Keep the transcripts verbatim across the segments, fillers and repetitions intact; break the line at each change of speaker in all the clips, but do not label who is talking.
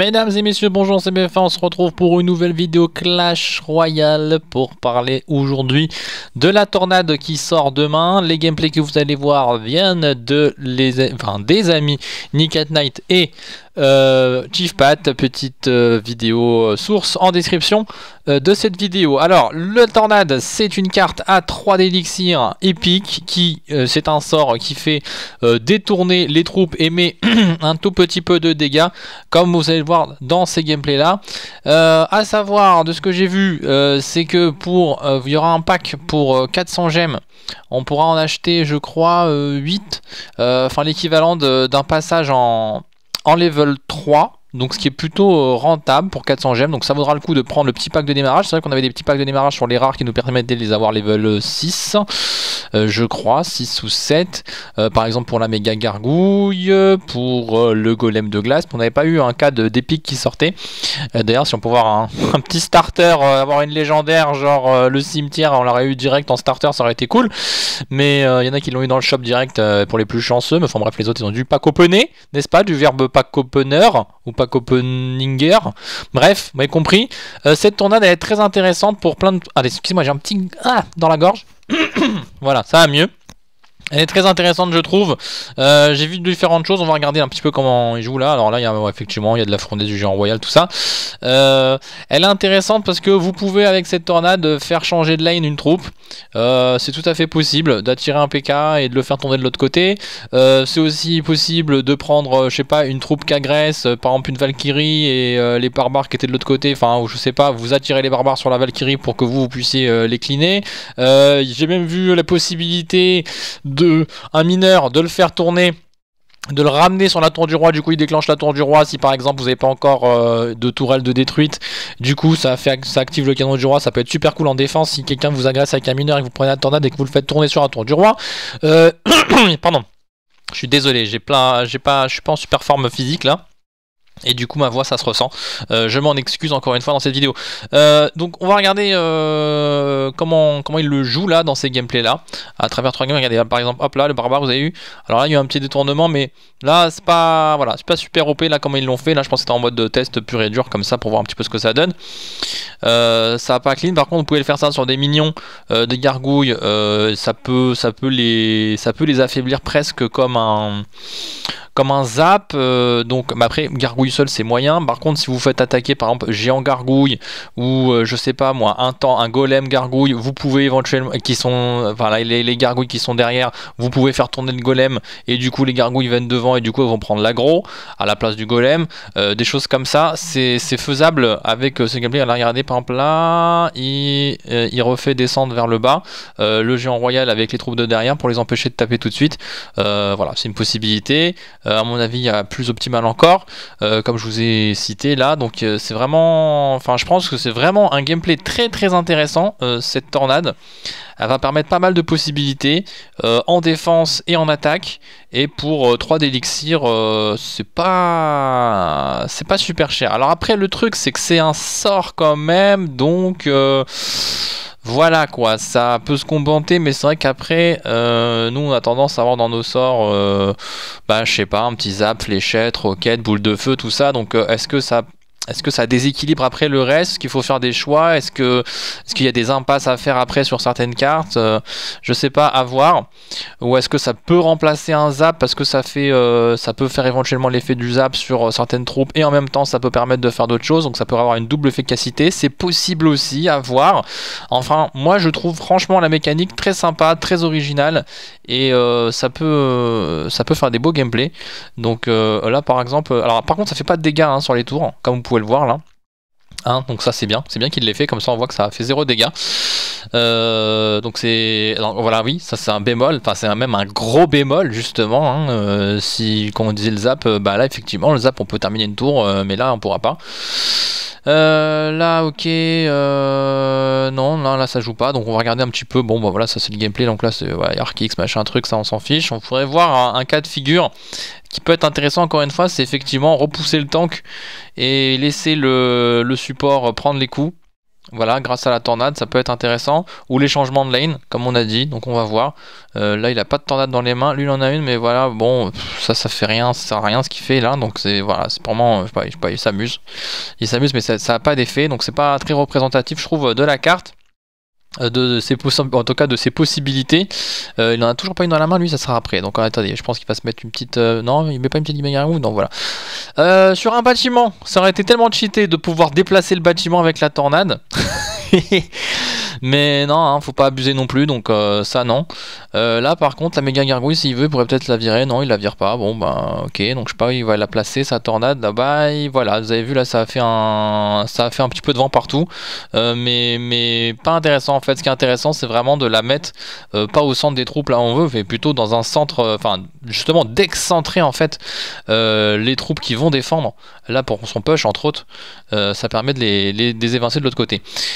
Mesdames et messieurs, bonjour, c'est B F un, on se retrouve pour une nouvelle vidéo Clash Royale pour parler aujourd'hui de la tornade qui sort demain. Les gameplays que vous allez voir viennent de les, enfin, des amis Nick at Night et euh, Chief Pat, petite euh, vidéo euh, source en description euh, de cette vidéo. Alors, le tornade, c'est une carte à trois d'élixir épique qui, euh, c'est un sort qui fait euh, détourner les troupes et met un tout petit peu de dégâts, comme vous allez le voir dans ces gameplays là. Euh, à savoir, de ce que j'ai vu, euh, c'est que pour euh, il y aura un pack pour euh, quatre cents gemmes. On pourra en acheter, je crois, euh, huit, euh, enfin l'équivalent d'un passage en en level trois, donc ce qui est plutôt rentable pour quatre cents gemmes. Donc ça vaudra le coup de prendre le petit pack de démarrage. C'est vrai qu'on avait des petits packs de démarrage sur les rares qui nous permettaient de les avoir level six, euh, je crois, six ou sept, euh, par exemple pour la méga gargouille, pour euh, le golem de glace. On n'avait pas eu un cas d'épique qui sortait. Euh, d'ailleurs, si on peut voir un, un petit starter, euh, avoir une légendaire genre euh, le cimetière, on l'aurait eu direct en starter, ça aurait été cool. Mais il euh, y en a qui l'ont eu dans le shop direct euh, pour les plus chanceux. Mais enfin bref, les autres ils ont dû pack opener, n'est-ce pas, du verbe pack opener ou pack openinger. Bref, vous m'avez compris. Euh, cette tornade elle est très intéressante pour plein de... Allez, excusez-moi, j'ai un petit... Ah, dans la gorge. Voilà, ça va mieux. Elle est très intéressante, je trouve. Euh, j'ai vu différentes choses. On va regarder un petit peu comment il joue là. Alors là, il y a, ouais, effectivement, il y a de la frondaise du géant royal, tout ça. Euh, elle est intéressante parce que vous pouvez, avec cette tornade, faire changer de lane une troupe. Euh, c'est tout à fait possible d'attirer un P K et de le faire tourner de l'autre côté. Euh, c'est aussi possible de prendre, je sais pas, une troupe qui agresse, par exemple une Valkyrie et euh, les barbares qui étaient de l'autre côté. Enfin, ou je sais pas, vous attirez les barbares sur la Valkyrie pour que vous, vous puissiez euh, les cleaner. Euh, j'ai même vu la possibilité de De, un mineur, de le faire tourner, de le ramener sur la tour du roi. Du coup il déclenche la tour du roi si par exemple vous n'avez pas encore euh, de tourelle de détruite. Du coup ça, fait, ça active le canon du roi. Ça peut être super cool en défense si quelqu'un vous agresse avec un mineur et que vous prenez la tornade et que vous le faites tourner sur la tour du roi. euh, Pardon, je suis désolé, j'ai plein, j'ai pas, je suis pas en super forme physique là. Et du coup ma voix ça se ressent, euh, je m'en excuse encore une fois dans cette vidéo. euh, Donc on va regarder euh, comment, comment il le joue là dans ces gameplays là à travers trois games. Regardez par exemple, hop là le barbare vous avez eu. Alors là il y a eu un petit détournement, mais là c'est pas, voilà, c'est pas super O P là comment ils l'ont fait. Là je pense que c'était en mode de test pur et dur comme ça pour voir un petit peu ce que ça donne. euh, Ça va pas clean. Par contre vous pouvez le faire ça sur des minions, euh, des gargouilles, euh, ça, peut, ça, peut les, ça peut les affaiblir presque comme un... comme un zap, euh, donc mais après gargouille seul c'est moyen. Par contre si vous faites attaquer par exemple géant gargouille ou euh, je sais pas moi un temps un golem gargouille, vous pouvez éventuellement qui sont enfin là, les, les gargouilles qui sont derrière, vous pouvez faire tourner le golem et du coup les gargouilles viennent devant et du coup ils vont prendre l'aggro à la place du golem. Euh, des choses comme ça c'est faisable avec euh, ce gameplay. Là regardez par exemple là il, euh, il refait descendre vers le bas euh, le géant royal avec les troupes de derrière pour les empêcher de taper tout de suite. Euh, voilà, c'est une possibilité. Euh, à mon avis il y a plus optimal encore, euh, comme je vous ai cité là. Donc euh, c'est vraiment, enfin je pense que c'est vraiment un gameplay très très intéressant. euh, cette tornade elle va permettre pas mal de possibilités euh, en défense et en attaque. Et pour euh, trois d'élixir euh, c'est pas c'est pas super cher. Alors après le truc c'est que c'est un sort quand même, donc euh, voilà quoi, ça peut se combenter, mais c'est vrai qu'après, euh, nous on a tendance à avoir dans nos sorts, euh, bah je sais pas, un petit zap, fléchette, roquette, boule de feu, tout ça. Donc euh, est-ce que ça... Est-ce que ça déséquilibre après le reste? Est-ce qu'il faut faire des choix? Est-ce que est-ce qu'il y a des impasses à faire après sur certaines cartes? euh, Je sais pas, à voir. Ou est-ce que ça peut remplacer un zap parce que ça fait, euh, ça peut faire éventuellement l'effet du zap sur euh, certaines troupes et en même temps ça peut permettre de faire d'autres choses. Donc ça peut avoir une double efficacité. C'est possible aussi, à voir. Enfin, moi je trouve franchement la mécanique très sympa, très originale et euh, ça peut, euh, ça peut faire des beaux gameplays. Donc euh, là par exemple, alors par contre ça fait pas de dégâts hein, sur les tours, comme vous pouvez le voir là. Hein, donc ça c'est bien, c'est bien qu'il l'ait fait, comme ça on voit que ça a fait zéro dégâts. Euh, donc c'est, voilà, oui, ça c'est un bémol, enfin c'est même un gros bémol justement. Hein, euh, si quand on disait le zap, euh, bah là effectivement le zap on peut terminer une tour, euh, mais là on pourra pas. Euh, là ok, euh, non là, là ça joue pas, donc on va regarder un petit peu. Bon bah voilà, ça c'est le gameplay, donc là c'est ouais, Arkix machin truc, ça on s'en fiche. On pourrait voir un, un cas de figure qui peut être intéressant encore une fois, c'est effectivement repousser le tank et laisser le, le support prendre les coups. Voilà, grâce à la tornade, ça peut être intéressant. Ou les changements de lane, comme on a dit, donc on va voir. Euh, là, il a pas de tornade dans les mains. Lui, il en a une, mais voilà, bon, ça, ça fait rien, ça sert à rien ce qu'il fait là. Donc c'est voilà, c'est vraiment, je sais pas, je sais pas, il s'amuse. Il s'amuse, mais ça n'a pas d'effet. Donc c'est pas très représentatif, je trouve, de la carte. De, de ses en tout cas de ses possibilités. Euh, il en a toujours pas une dans la main, lui, ça sera après. Donc attendez, je pense qu'il va se mettre une petite. Euh, non, il met pas une petite Mega Garou, donc voilà. Euh, sur un bâtiment, ça aurait été tellement cheaté de pouvoir déplacer le bâtiment avec la tornade. Mais non, hein, faut pas abuser non plus, donc euh, ça non. Euh, là par contre, la méga gargouille, s'il veut, il pourrait peut-être la virer. Non, il la vire pas. Bon, bah ok, donc je sais pas, il va la placer, sa tornade là-bas. Et voilà, vous avez vu là, ça a fait un, ça a fait un petit peu de vent partout, euh, mais mais pas intéressant en fait. Ce qui est intéressant, c'est vraiment de la mettre euh, pas au centre des troupes là où on veut, mais plutôt dans un centre, enfin euh, justement d'excentrer en fait euh, les troupes qui vont défendre. Là pour son push entre autres, euh, ça permet de les, les, les évincer de l'autre côté.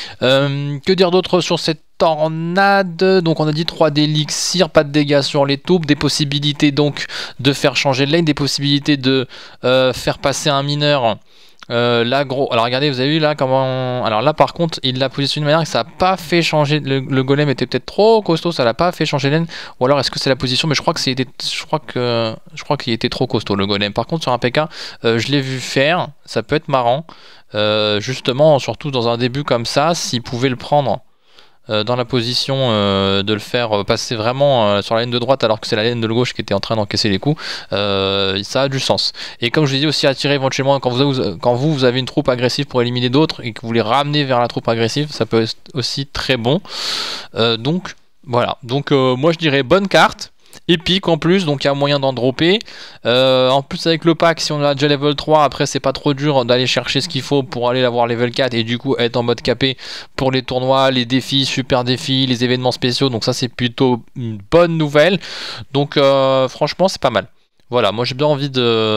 Euh, que dire d'autre sur cette tornade? Donc on a dit trois d'élixir, pas de dégâts sur les taupes, des possibilités donc de faire changer de lane, des possibilités de euh, faire passer un mineur. Euh, là gros, alors regardez, vous avez vu là comment, alors là par contre il l'a positionné de manière que ça n'a pas fait changer, le, le golem était peut-être trop costaud, ça l'a pas fait changer de lane, ou alors est-ce que c'est la position, mais je crois que c'était, je crois que je crois qu'il était trop costaud le golem. Par contre sur un P K, euh, je l'ai vu faire, ça peut être marrant, euh, justement surtout dans un début comme ça, s'il pouvait le prendre Euh, dans la position euh, de le faire passer vraiment euh, sur la laine de droite alors que c'est la laine de gauche qui était en train d'encaisser les coups, euh, ça a du sens. Et comme je l'ai dit aussi, attirer éventuellement quand vous, quand vous, vous avez une troupe agressive pour éliminer d'autres et que vous les ramenez vers la troupe agressive, ça peut être aussi très bon. Euh, donc voilà, donc euh, moi je dirais bonne carte. Épique en plus, donc il y a moyen d'en dropper. Euh, en plus avec le pack, si on a déjà level trois, après c'est pas trop dur d'aller chercher ce qu'il faut pour aller l'avoir level quatre et du coup être en mode capé pour les tournois, les défis, super défis, les événements spéciaux. Donc ça c'est plutôt une bonne nouvelle. Donc euh, franchement c'est pas mal. Voilà, moi j'ai bien envie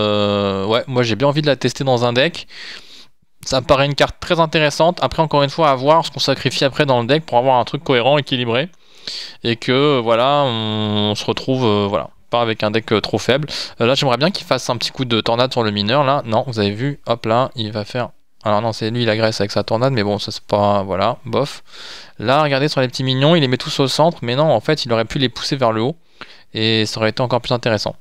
de, ouais, moi j'ai bien envie de la tester dans un deck. Ça me paraît une carte très intéressante. Après encore une fois à voir ce qu'on sacrifie après dans le deck pour avoir un truc cohérent, équilibré. Et que voilà, on, on se retrouve euh, voilà, pas avec un deck euh, trop faible. Euh, là j'aimerais bien qu'il fasse un petit coup de tornade sur le mineur là. Non, vous avez vu, hop là, il va faire. Alors non, c'est lui il agresse avec sa tornade, mais bon ça c'est pas, voilà, bof. Là regardez sur les petits mignons, il les met tous au centre, mais non en fait il aurait pu les pousser vers le haut. Et ça aurait été encore plus intéressant.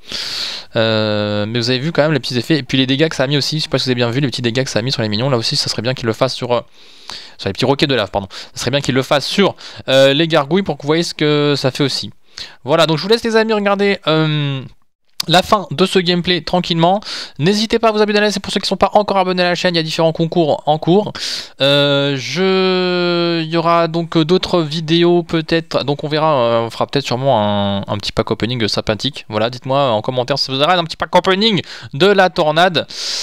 Euh, mais vous avez vu quand même les petits effets. Et puis les dégâts que ça a mis aussi, je sais pas si vous avez bien vu les petits dégâts que ça a mis sur les mignons. Là aussi ça serait bien qu'il le fasse sur... Euh, sur les petits roquets de lave, pardon. Ça serait bien qu'il le fasse sur euh, les gargouilles pour que vous voyez ce que ça fait aussi. Voilà, donc je vous laisse les amis regarder... Euh, la fin de ce gameplay tranquillement. N'hésitez pas à vous abonner à la chaîne, c'est pour ceux qui ne sont pas encore abonnés à la chaîne, il y a différents concours en cours. Euh, je... Il y aura donc d'autres vidéos peut-être, donc on verra, euh, on fera peut-être sûrement un, un petit pack opening sympathique. Voilà, dites-moi en commentaire si vous avez un petit pack opening de la tornade.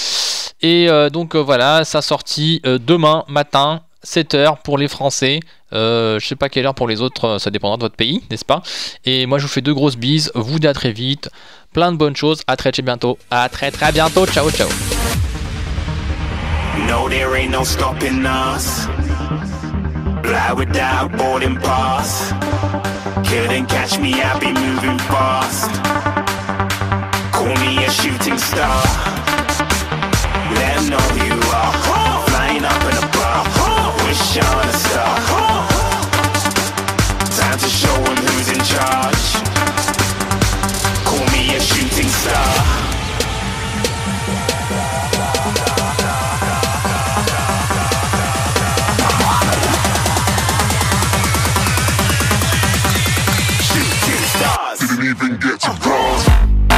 Et euh, donc euh, voilà, ça sortit euh, demain matin, sept heures pour les Français. Euh, je sais pas quelle heure pour les autres, ça dépendra de votre pays, n'est-ce pas? Et moi je vous fais deux grosses bises, vous dis à très vite, plein de bonnes choses, à très très bientôt, à très très bientôt, ciao ciao. No, there ain't no stopping us. Fly without boarding pass. Couldn't catch me, I'll be moving fast. Call me a shooting star. Let them know who you are. Flying up in a bar. Wish on a star. Time to show them who's in charge. Call me a shooting star. Shooting stars. Didn't even get to bronze.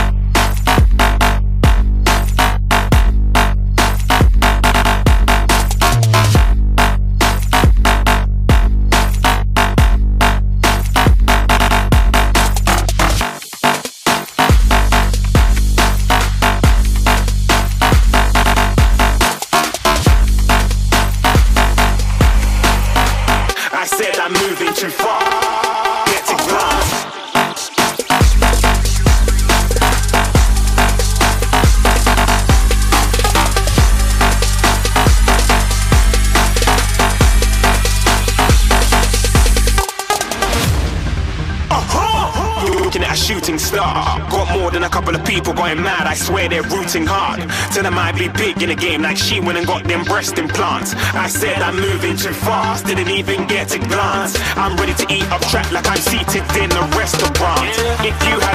I'm moving too far. Get it done. Uh-huh. You're looking at a shooting star. Got more
more than a couple of people going mad. I swear they're rooting hard. Till I might be big in the game like she went and got them breast implants. I said I'm moving too fast, didn't even get a glance. I'm ready to eat up track like I'm seated in a restaurant. If you